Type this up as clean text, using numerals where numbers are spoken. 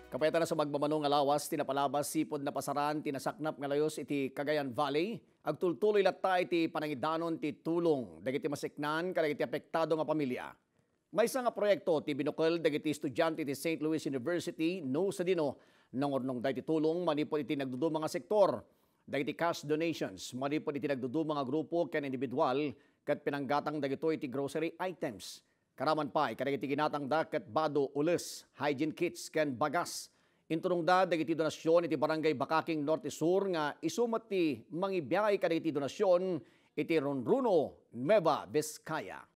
Kapayatan na sa magmamanong nga lawas, tinapalabas sipod na pasaran, tinasaknap nga layos iti Cagayan Valley. Agtultuloy latta iti panangidanon ti tulong, dagiti masiknan, kadagiti apektado nga pamilya. May isa nga proyekto ti binukal dagiti estudyante ti St. Louis University no sa dino nangornong dagiti tulong manipod iti nagdudum mga sektor. Dagiti cash donations manipod iti nagdudum mga grupo ken individual ket pinanggatang dagito iti grocery items. Karaman pa, kadagiti ginatang da ket bado ules, hygiene kits ken bagas. Inturong da dagiti donasyon iti Barangay Bakaking Norte Sur nga isumat ti mangibiyay kadagiti donasyon iti Ronruno, Nueva Vizcaya.